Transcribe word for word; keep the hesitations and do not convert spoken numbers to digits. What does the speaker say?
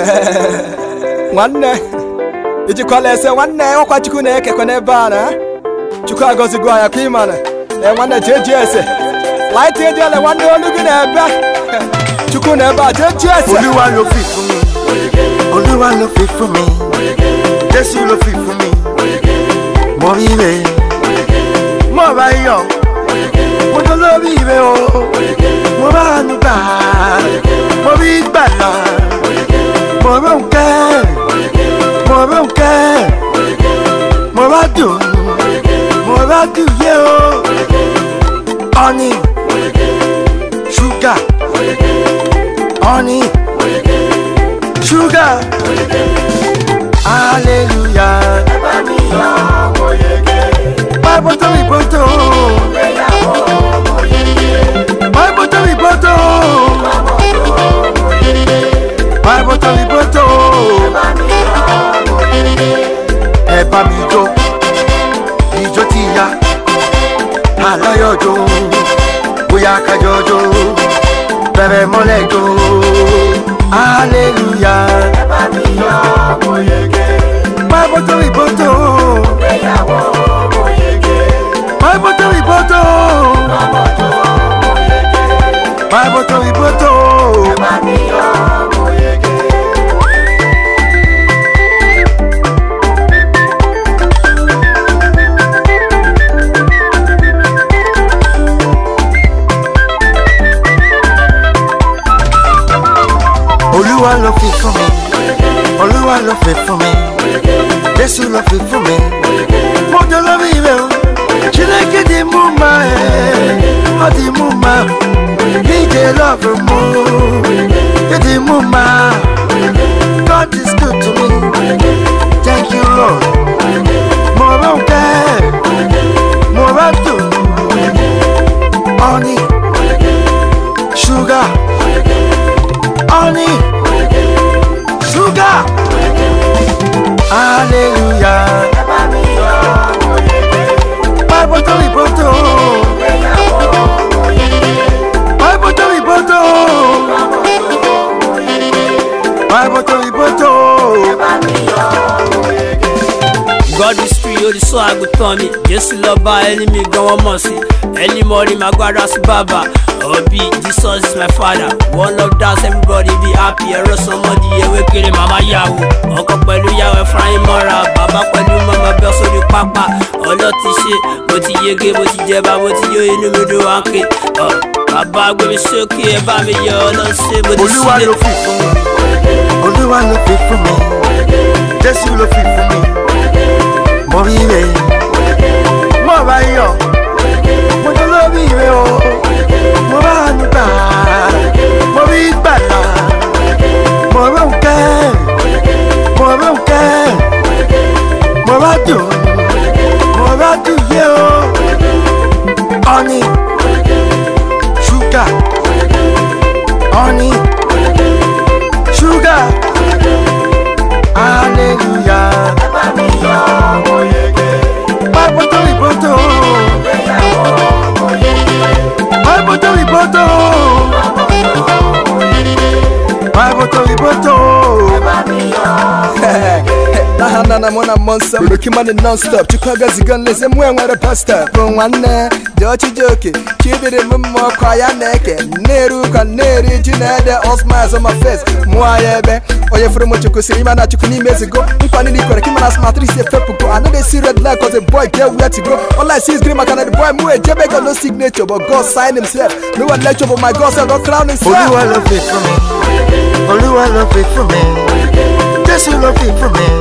One day, did you call us one day? Or what you couldn't get on a banner? Chicago to go a Kiman, and one day, J J. Light the other one day, look at that back. You couldn't have J J. Only one look fit for me. Only one look fit for me. Yes, you look fit for me. More even. More by you. What the love you more than you got. More big bad. More than can. More than can. More than do. More than do you. Honey. Sugar. Honey. Sugar. Hallelujah. Bible to me, Poto. Bible to me, Poto. Bible to me, Poto. Eba mi jo, mi jo tiya. Alayo jo, boya ka jojo. Bebe mole jo. Hallelujah. Eba mi yo boyege. Bible to me, Poto. Bible to me, Poto. Bible to me, Poto. Oluwa love it for me. Oluwa love it for me. Jesu love it for me. Mojo love it for me. Chileke di muma, eh, di muma. He dey love mo, di muma. God is good to me. Thank you, Lord. More okay, more do. Honey, sugar, honey, sugar. Hallelujah. Bible to me, Poto. Bible to me, Poto. Bible to me, Poto. God is free, oh, the so I go Tommy. Just love by enemy, go on mercy. Any morning, my God, that's Baba. Obi, Jesus is my father. One love dance, everybody be happy. I rest somebody, yeah, we kill him, Mama Yahoo. Uncle Pelu, yeah, frying Mora. Baba Pelu, Mama Belso, the Papa. All of this shit, but you give, but you jab, but you in the middle, okay. Oh, Baba, go be so clear about me, yo, don't say, but you want to fit for me. Only one look fit for me. Just you look fit for me. More even. More by you. More to love you. More than you got. More big bad. More than can. More than can. More than do. More than do you. Honey. Sugar. Honey. Sugar. Hallelujah. Bible to me, Poto. Bible to me, Poto. Bible to me, Poto. Nana mona monster, looking money non-stop. Chicago zigan les and when we're a pasta. From one day, Dutchy joke, cheated him more quiet naked. Neru can Neri, Jinada, all smiles on my face. Moabe, or you from what you could see, man, that you can years ago. If I need to correct him as matrice, Pepuko, I know they see red light because the boy get where to go. All I see is green, I can the boy move, Jebek got no signature, but God signed himself. No one lecture, but my God said, don't crown himself. Oluwa love it for me. Oluwa love it for me. Just you love it for me.